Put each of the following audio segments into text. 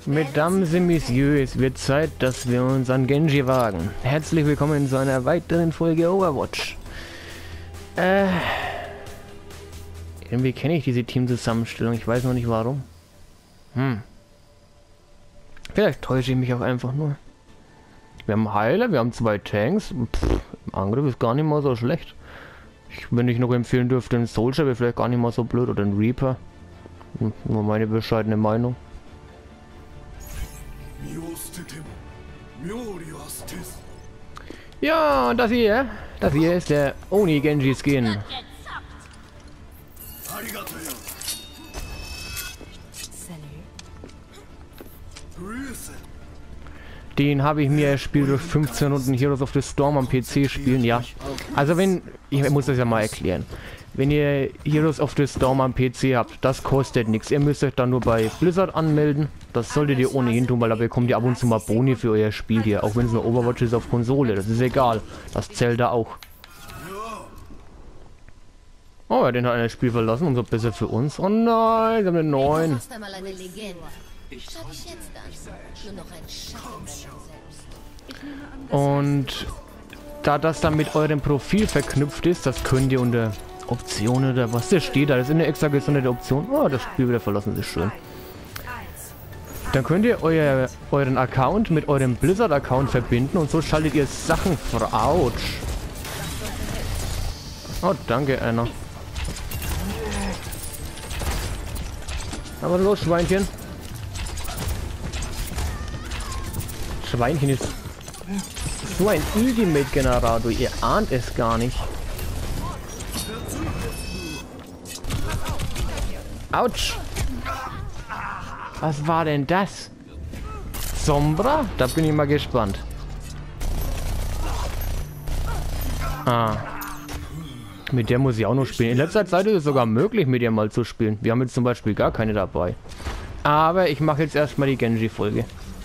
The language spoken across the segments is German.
Mesdames et Messieurs, es wird Zeit, dass wir uns an Genji wagen. Herzlich willkommen zu einer weiteren Folge Overwatch. Irgendwie kenne ich diese Teamzusammenstellung, ich weiß noch nicht warum. Vielleicht täusche ich mich auch einfach nur. Wir haben Heiler, wir haben 2 Tanks. Im Angriff ist gar nicht mal so schlecht. Wenn ich noch empfehlen dürfte, ein Soldier wäre vielleicht gar nicht mal so blöd oder ein Reaper. Nur meine bescheidene Meinung. Ja, das hier ist der Oni Genji Skin. Den habe ich mir erspielt durch 15 Runden Heroes of the Storm am PC spielen, ja. Also ich muss das ja mal erklären. Wenn ihr Heroes of the Storm am PC habt, das kostet nichts. Ihr müsst euch dann nur bei Blizzard anmelden. Das solltet ihr ohnehin tun, weil da bekommt ihr ab und zu mal Boni für euer Spiel hier. Auch wenn es nur Overwatch ist auf Konsole, das ist egal. Das zählt da auch. Oh ja, den hat das Spiel verlassen, umso besser für uns. Oh nein, wir haben eine 9. Und da das dann mit eurem Profil verknüpft ist, das könnt ihr unter Optionen oder was da steht, da ist eine extra gesonderte Option. Oh, das Spiel wieder verlassen, ist schön. Dann könnt ihr euren Account mit eurem Blizzard-Account verbinden und so schaltet ihr Sachen Autsch. Oh, danke, Anna. Aber los, Schweinchen. Schweinchen ist so ein Ultimate-Generator, ihr ahnt es gar nicht. Autsch! Was war denn das? Sombra? Da bin ich mal gespannt. Mit der muss ich auch noch spielen. In letzter Zeit ist es sogar möglich, mit ihr mal zu spielen. Wir haben jetzt zum Beispiel gar keine dabei. Aber ich mache jetzt erstmal die Genji-Folge.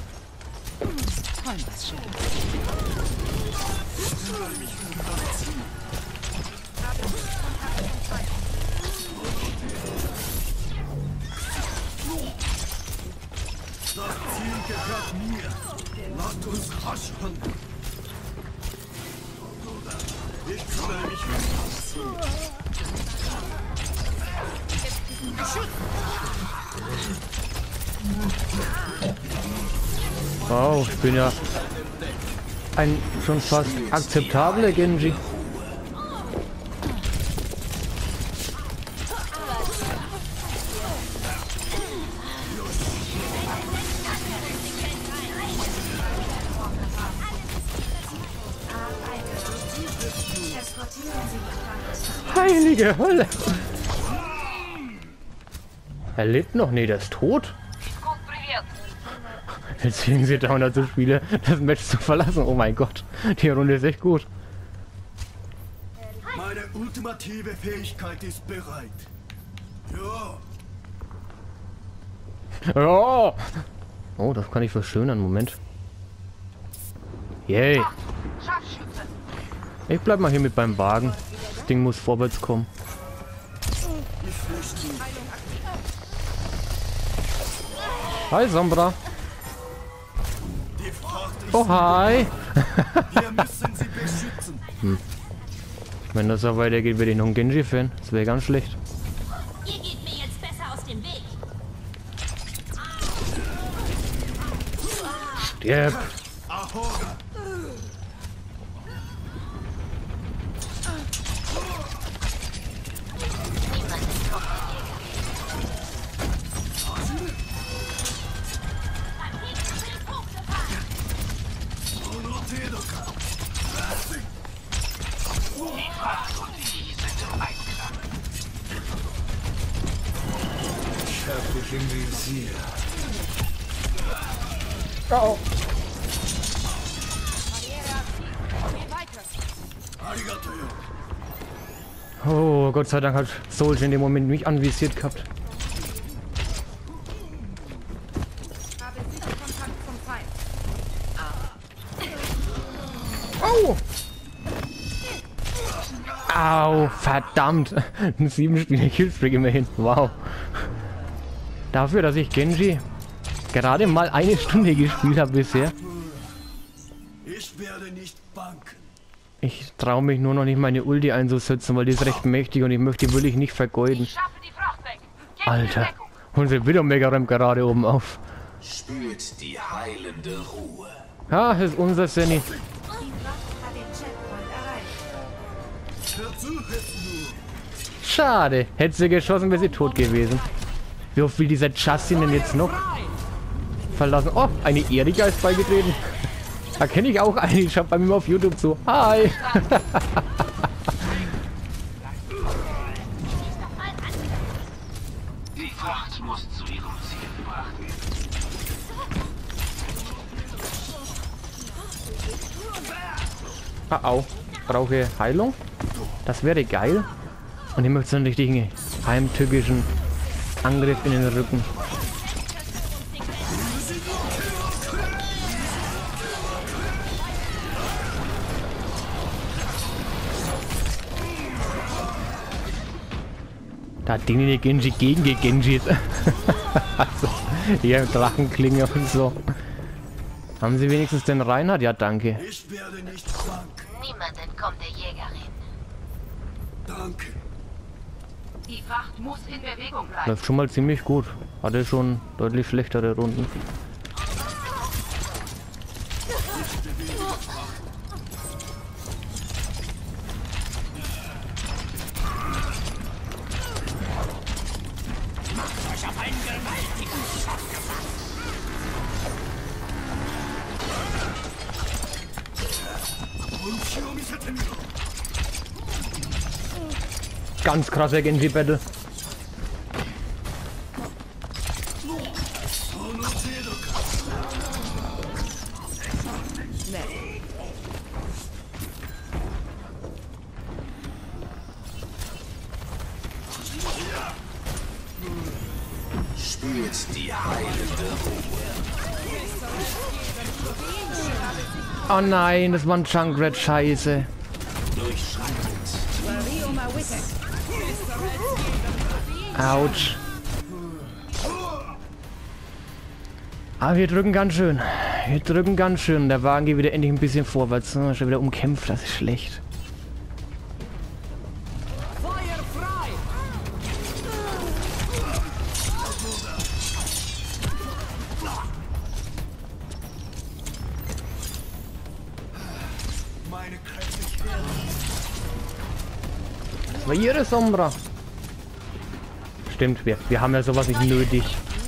Wow, ich bin ja ein schon fast akzeptabler Genji. Heilige Hölle! Er lebt noch? Nee, der ist tot. Jetzt zwingen sie dauernd dazu Spiele, das Match zu verlassen. Oh mein Gott, die Runde ist echt gut. Meine ultimative Fähigkeit ist bereit. Ja. Oh, oh, das kann ich verschönern. Moment. Yay. Ich bleib mal hier mit beim Wagen. Das Ding muss vorwärts kommen. Hi, Sombra. Oh, hi. Wenn das so weitergeht, werde ich noch ein Genji-Fan. Das wäre ganz schlecht. Ihr geht mir jetzt besser aus dem Weg. Stirb. Oh. Oh, Gott sei Dank hat Soldier in dem Moment mich anvisiert gehabt. Oh! Au, verdammt. Ein 7-Spieler Killstreak immerhin. Wow. Dafür, dass ich Genji gerade mal eine Stunde gespielt habe bisher. Ich werde nicht banken. Ich traue mich nur noch nicht meine Ulti einzusetzen, weil die ist recht mächtig und ich möchte die wirklich nicht vergeuden. Ich schaffe die Fracht weg. Gebt mir Alter, Deckung. unser Widowmaker räumt gerade oben auf. Spürt die heilende Ruhe. Ja, das ist unser Senni. Die Fracht hat den Checkpoint erreicht. Versuch es nur. Schade, hätte sie geschossen, wäre sie tot gewesen. Wie oft will dieser Justin denn jetzt noch verlassen? Oh, eine Erika ist beigetreten. Da kenne ich auch eine, ich schaue bei mir auf YouTube so. Hi! Die Fracht muss zu ihrem Ziel gebracht werden. Ah, au. Brauche Heilung. Das wäre geil. Und ich möchte so einen richtigen heimtückischen Angriff in den Rücken. Da hat Dini Genji gegen gegenjiet. Also, hier Drachenklinge und so. Haben Sie wenigstens den Reinhard? Ja, danke. Ich werde nicht banken. Niemand entkommt der Jägerin. Danke. Die Fracht muss in Bewegung bleiben. Läuft schon mal ziemlich gut. Hatte schon deutlich schlechtere Runden. Ganz krasser Genji-Battle. Spürt die heilende Ruhe. Oh nein, das war ein Junkrat, scheiße. Autsch. Aber wir drücken ganz schön. Wir drücken ganz schön. Der Wagen geht wieder endlich ein bisschen vorwärts. Schon wieder umkämpft, das ist schlecht. Meine Kräfte quälen. Das war ihre Sombra. Stimmt, wir haben ja sowas nicht nötig.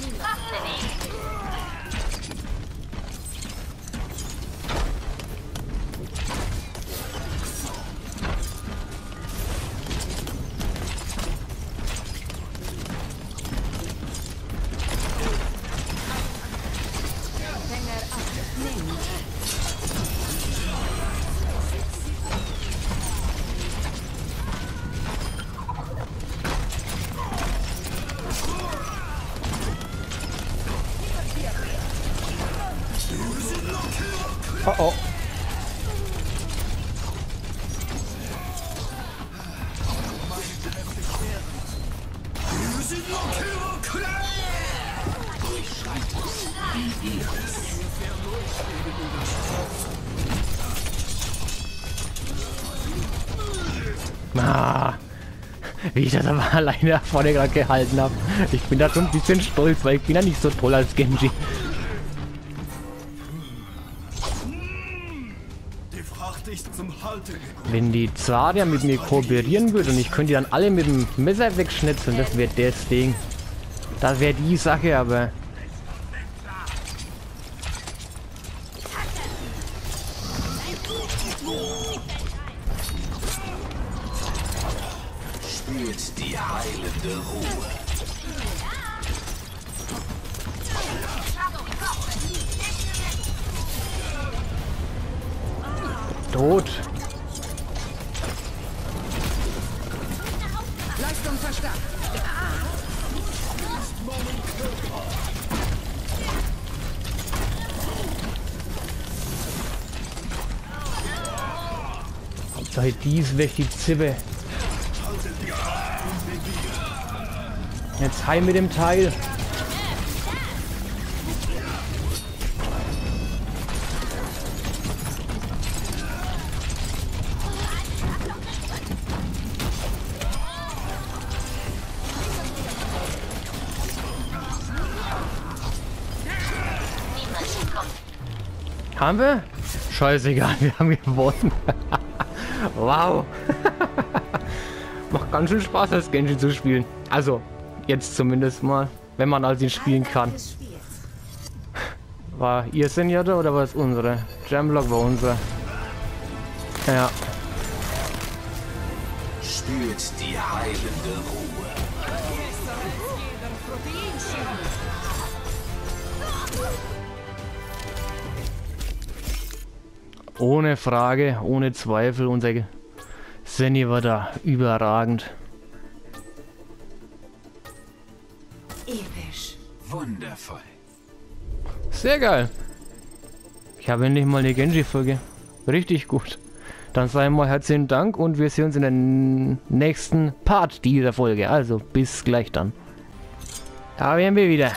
Oh oh. Ah, wie ich das aber alleine vorne gerade gehalten habe. Ich bin da schon ein bisschen stolz, weil ich bin ja nicht so toll als Genji. Die Fracht ist zum Halten gekommen. Wenn die Zarya mit mir kooperieren würde und ich könnte die dann alle mit dem Messer wegschnitzeln, das wäre das Ding. Das wäre die Sache, aber... Spürt die heilende Ruhe. Tot. Leistung verstärkt. Hauptsache die ist weg, die Zibbe. Jetzt heim mit dem Teil. Haben wir? Scheißegal, wir haben gewonnen. Wow. Macht ganz schön Spaß, als Genji zu spielen. Also, jetzt zumindest mal, wenn man all den spielen kann. Des Spiels. War ihr Senjata oder war es unsere? Jamlock war unsere. Ja. Spürt die heilende Ruhe. Ohne Frage, ohne Zweifel, unser Senni war da überragend. Episch. Wundervoll. Sehr geil. Ich habe endlich mal eine Genji-Folge. Richtig gut. Dann sei mal herzlichen Dank und wir sehen uns in der nächsten Part dieser Folge. Also bis gleich dann. Da wären wir wieder.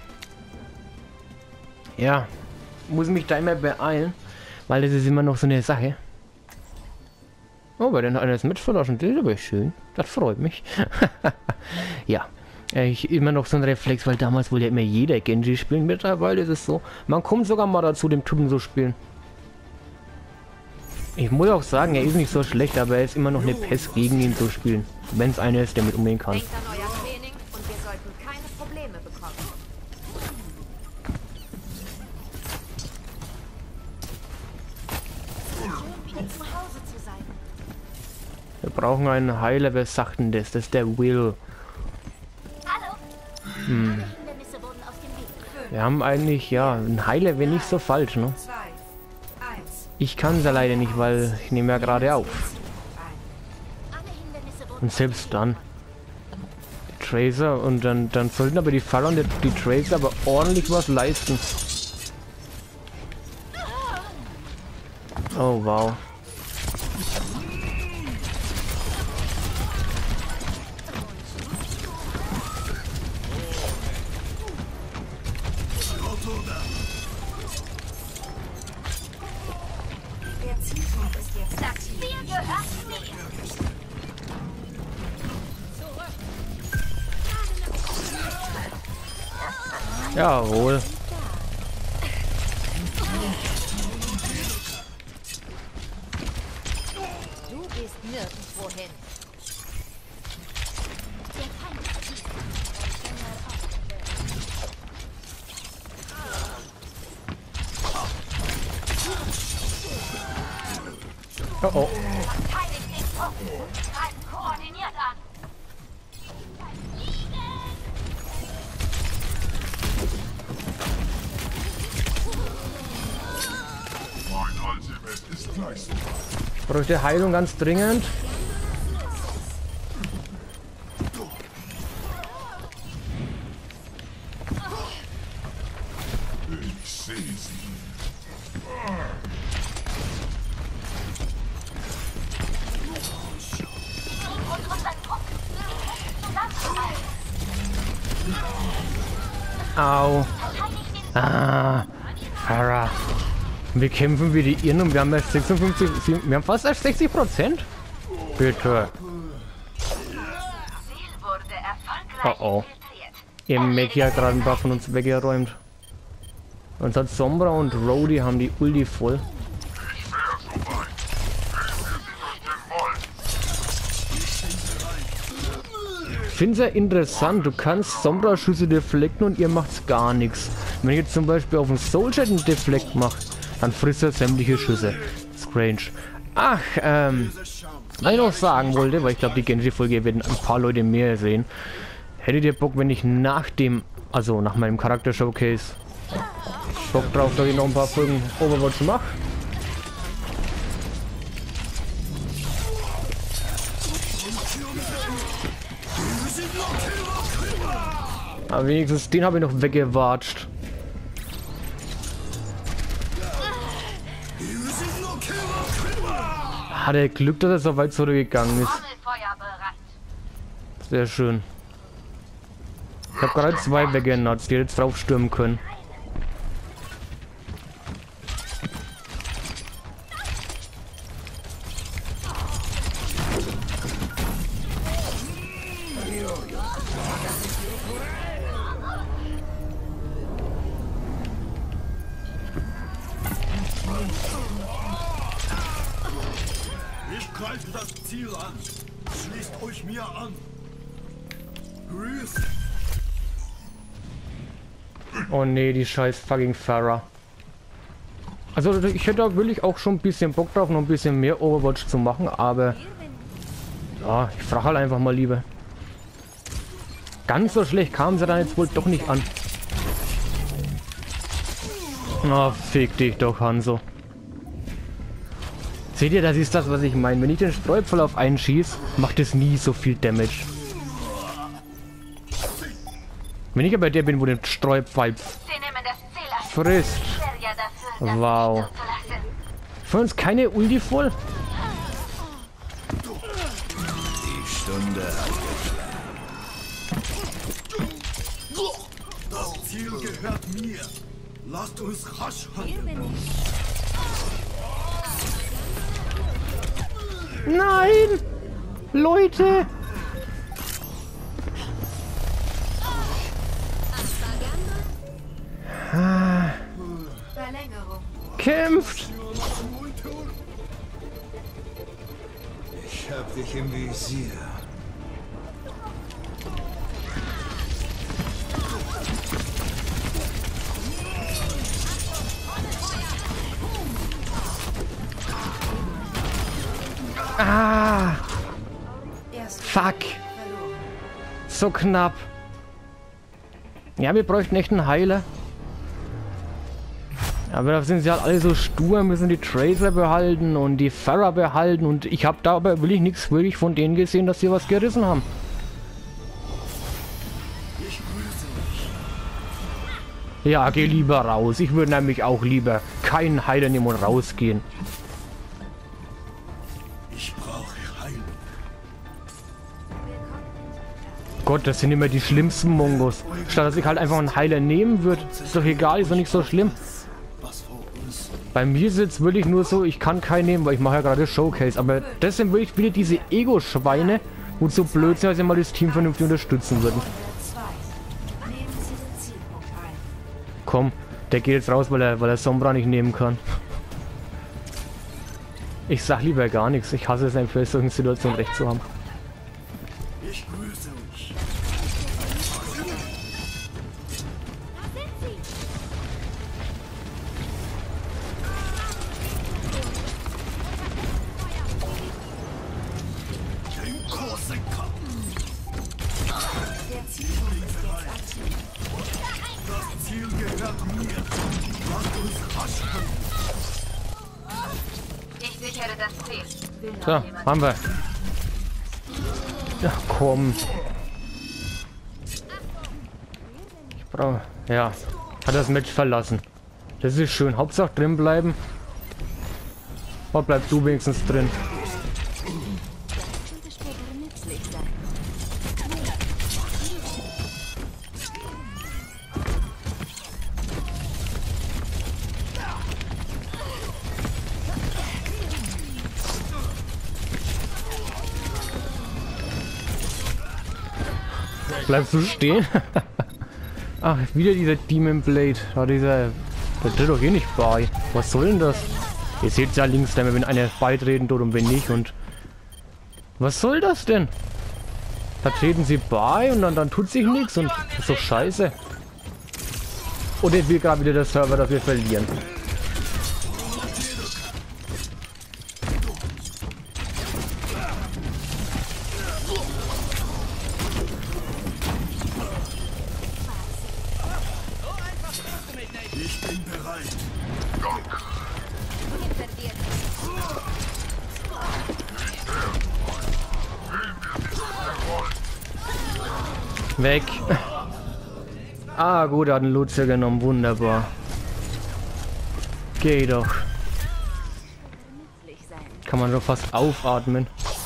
Ja, muss mich da immer beeilen, weil das ist immer noch so eine Sache. Oh, bei den einer ist mitverlassen, das ist aber schön. Das freut mich. Ja. Ich immer noch so ein Reflex, weil damals wollte ja immer jeder Genji spielen. Mittlerweile ist es so, man kommt sogar mal dazu, dem Typen so spielen. Ich muss auch sagen, er ist nicht so schlecht, aber er ist immer noch eine Pest gegen ihn zu spielen. Wenn es einer ist, der mit umgehen kann. Denkt an euer Training und wir sollten keine Probleme bekommen. Schön, wieder zu Hause zu sein. Wir brauchen einen Heiler, wer sagt denn das? Das ist der Will. Hallo. Hindernisse wurden aus dem Weg. Wir haben eigentlich, ja, ein Heiler wäre nicht so falsch, ne? 2, 1. Ich kann es ja leider nicht, weil ich nehme ja gerade auf. Alle Hindernisse wurden Und selbst dann. Tracer und dann sollten aber die Faller und die Tracer aber ordentlich was leisten. Oh wow. Der Zielpunkt ist jetzt das Spiel gehört mir. Jawohl. Du gehst nirgendwo hin. Der Feind ist hier. Oh oh. Verteidigt den Punkt. Greifen koordiniert an. Ich bräuchte Heilung ganz dringend. Au. Ah. Farah. Wir kämpfen wie die Irren und wir haben erst 56, wir haben fast erst 60%. Bitte. Ziel wurde erfolgreich Oh oh. infiltriert. Ihr Meki hat gerade ein paar von uns weggeräumt. Und hat Sombra und Rhodey haben die Ulti voll. Ich finde es ja interessant, du kannst Sombra-Schüsse deflekten und ihr macht's gar nichts. Wenn ich jetzt zum Beispiel auf den Souljet einen Deflekt mache, dann frisst er sämtliche Schüsse. Strange. Ach, was ich noch sagen wollte, weil ich glaube, die Genji-Folge werden ein paar Leute mehr sehen. Hättet ihr Bock, wenn ich nach dem, also nach meinem Charakter-Showcase, Bock drauf, dass ich noch ein paar Folgen Overwatch mache? Aber wenigstens den habe ich noch weggewatscht. Hat er Glück, dass er so weit zurückgegangen ist. Trommelfeuer bereit. Sehr schön. Ich habe gerade 2 weggenutzt, die jetzt drauf stürmen können. Greift das Ziel an. Schließt euch mir an. Grüß. Oh nee, die scheiß fucking Pharah. Also ich hätte da wirklich auch schon ein bisschen Bock drauf, noch ein bisschen mehr Overwatch zu machen, aber ja, ich frage halt einfach mal lieber. Ganz so schlecht kam sie dann jetzt wohl doch nicht an. Na, fick dich doch, Hanzo. Seht ihr, das ist das, was ich meine. Wenn ich den Streupfel auf einen schieße, macht es nie so viel Damage. Wenn ich aber der bin, wo den Streupfeil Sie nehmen das Ziel an. frisst. Ich wäre ja dafür, das Wow. nicht zuzulassen. Für uns keine Ulti voll? Die Stunde Das Ziel gehört mir. Lasst uns rasch handeln. Nein! Leute! Verlängerung. Kämpft! Ich hab dich im Visier. Ah! Erst Fuck! verloren. So knapp. Ja, wir bräuchten echt einen Heiler. Aber da sind sie halt alle so stur, müssen die Tracer behalten und die Pharah behalten und ich habe da aber wirklich nichts wirklich von denen gesehen, dass sie was gerissen haben. Ja, geh lieber raus. Ich würde nämlich auch lieber keinen Heiler nehmen und rausgehen. Ich brauche Heilung. Gott, das sind immer die schlimmsten Mongos. Statt dass ich halt einfach einen Heiler nehmen würde. Ist doch egal, ist doch nicht so schlimm. Was vor uns? Bei mir ist jetzt wirklich nur so, ich kann keinen nehmen, weil ich mache ja gerade Showcase. Aber das sind wirklich wieder diese Ego-Schweine, wo so blöd sind, als sie mal das Team vernünftig unterstützen würden. Zwei. Nehmen Sie den Zielpunkt ein. Komm, der geht jetzt raus, weil er Sombra nicht nehmen kann. Ich sag lieber gar nichts. Ich hasse es einfach, in solchen Situationen recht zu haben. Ich grüße euch. Den großen Kampf. Der Zielpunkt ist jetzt aktiv. Das Ziel gehört mir. Lasst uns rasch handeln. Ich sichere das Ziel. Will noch So, jemand? haben wir. Ja, komm. Ich brauche... Ja, hat das Match verlassen. Das ist schön. Hauptsache drin bleiben. Oh, bleib du wenigstens drin. Könnte später nützlich sein. Bleibst du stehen? Ach, wieder dieser Demon Blade. Ja, der tritt doch eh nicht bei. Was soll denn das? Ihr seht ja links, wenn einer beitreten tut und wenn nicht. Und was soll das denn? Da treten sie bei und dann tut sich nichts und das ist doch scheiße. Und jetzt will gerade wieder der Server, dass wir verlieren. Ich bin bereit. Weg. Ah, gut, er hat einen Lucia genommen. Wunderbar. Geh doch. Nützlich sein. Kann man doch fast aufatmen.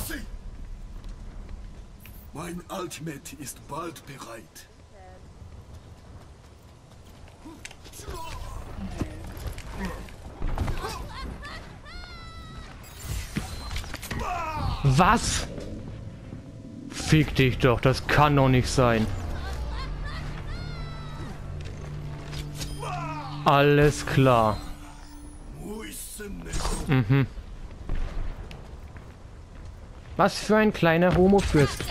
Mein Ultimate ist bald bereit. Was? Fick dich doch, das kann doch nicht sein. Alles klar. Wo ist denn Mhm. Was für ein kleiner Homo-Fürst.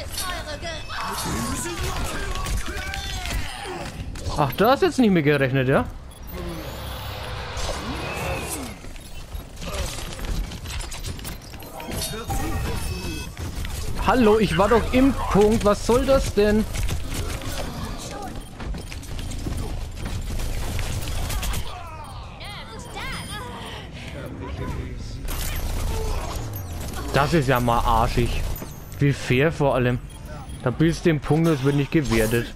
Ach, da hast jetzt nicht mehr gerechnet, ja? Hallo, ich war doch im Punkt. Was soll das denn? Das ist ja mal arschig. Wie fair vor allem. Da bist du im Punkt, das wird nicht gewertet.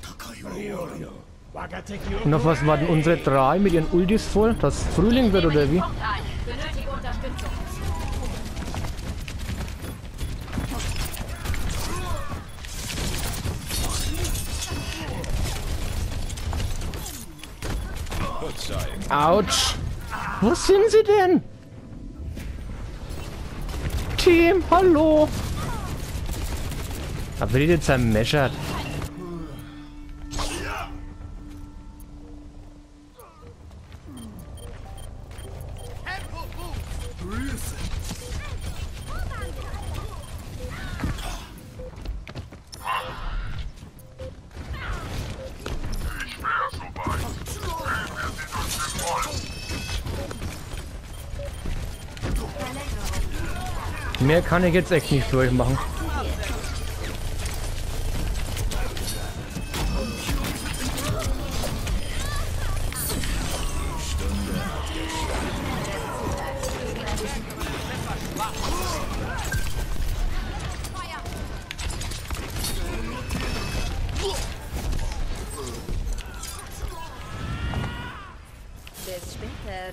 Und auf was warten unsere 3 mit ihren Ultis voll? Dass Frühling wird oder wie? Benötige Unterstützung. Autsch. Wo sind sie denn? Team, hallo. Da wird jetzt zermeschert. Mehr kann ich jetzt echt nicht für euch machen. Bis später.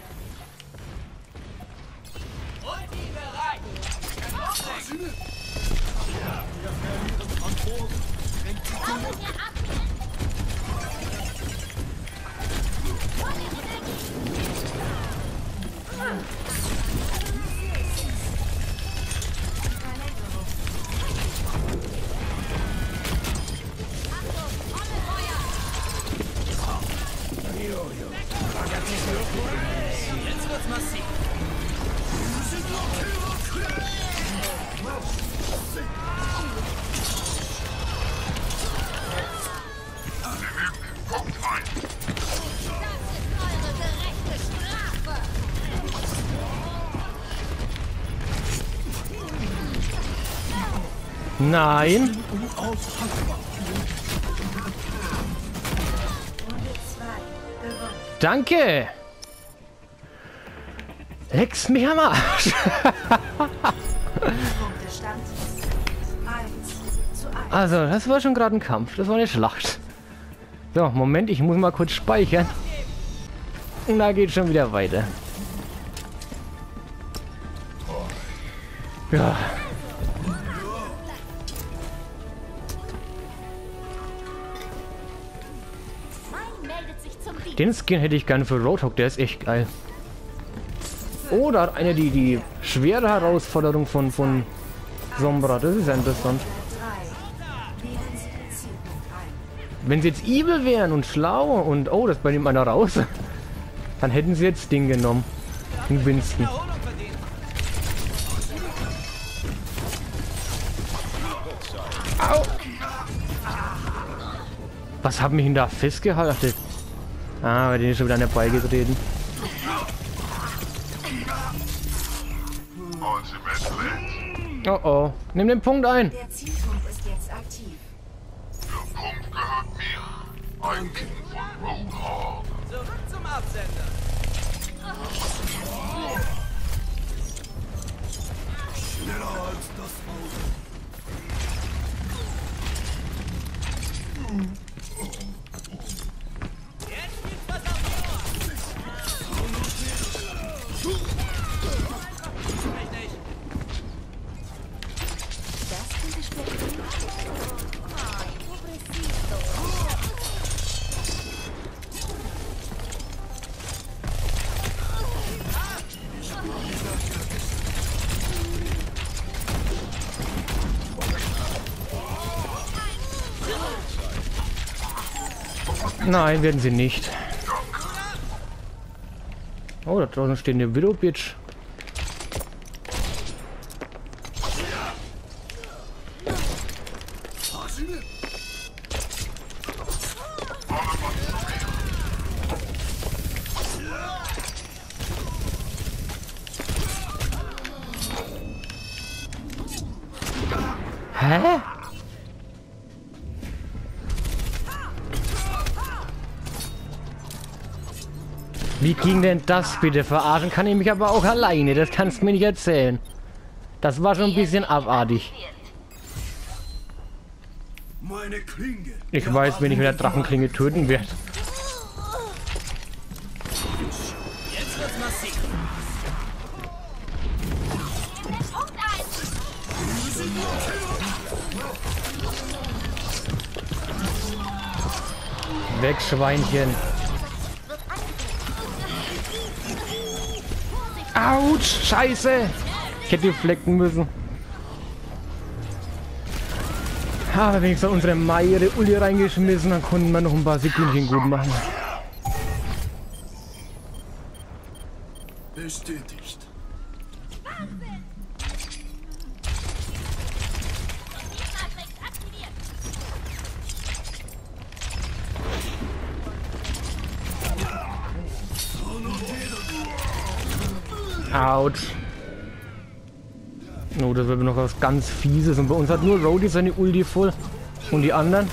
Nein. Runde 2. Gewonnen. Danke. Lex mich am Arsch. Punktestand 1:1. Also, das war schon gerade ein Kampf. Das war eine Schlacht. So, Moment, ich muss mal kurz speichern. Und da geht schon wieder weiter. Ja. Meldet sich zum Dienst. Den Skin hätte ich gerne für Roadhog, der ist echt geil. Oder eine die schwere Herausforderung von Sombra, das ist ja interessant. 3. Wählen Sie den Zielpunkt ein. Wenn sie jetzt evil wären und schlau und oh, das bei dem einer raus, dann hätten sie jetzt Ding genommen. Den Winston. Au! Was hat mich denn da festgehalten? Ah, bei denen ist schon wieder an der Ball getreten. Oh oh, nimm den Punkt ein. Der Zielpunkt ist jetzt aktiv. Der Punkt gehört mir. Ein Kind von Roadhog. Zurück zum Absender. Schneller als das Auto. Jetzt gibt's was auf die Ohren. Mich nicht. Das könnte später gehen. Ay, pobrecito. Nein, werden sie nicht. Oh, da draußen steht eine Widow Bitch. Hä? Wie ging denn das bitte? Verarschen kann ich mich aber auch alleine. Das kannst du mir nicht erzählen. Das war schon ein bisschen abartig. Meine Klinge. Ich weiß, wenn ich mit der Drachenklinge töten werde. Jetzt wird's massiv. Punkt 1. Weg, Schweinchen. Autsch, scheiße. Ich hätte die flecken müssen. Aber wenigstens unsere Meiere Uli reingeschmissen, dann konnten wir noch ein paar Sekündchen gut machen. Bestätigt. Autsch. Oh, das wird noch was ganz Fieses. Und bei uns hat nur Rhodey seine Ulti voll. Und die anderen?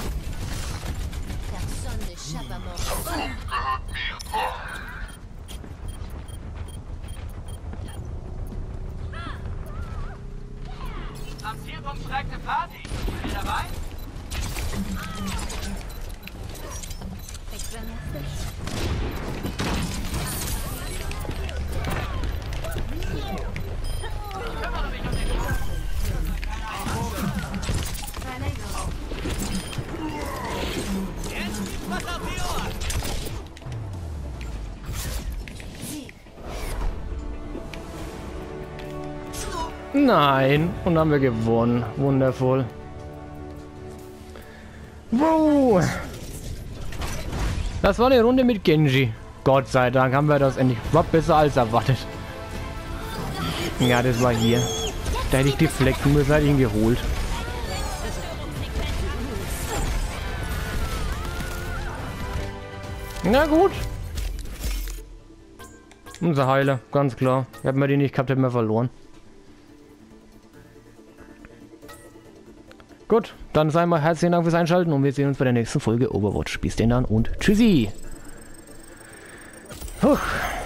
Am Zielpunkt steigt eine Party. Seid ihr dabei? Was auf die Ohren! Nein. Und haben wir gewonnen. Wundervoll. Wow. Das war eine Runde mit Genji. Gott sei Dank haben wir das endlich. War besser als erwartet. Ja, das war hier. Da hätte ich die Flecken müssen, hätte ich ihn geholt. Na gut. Unser Heiler, ganz klar. Hätten wir den nicht gehabt, hätten wir verloren. Gut, dann sagen wir herzlichen Dank fürs Einschalten und wir sehen uns bei der nächsten Folge Overwatch. Bis denn dann und tschüssi. Huch.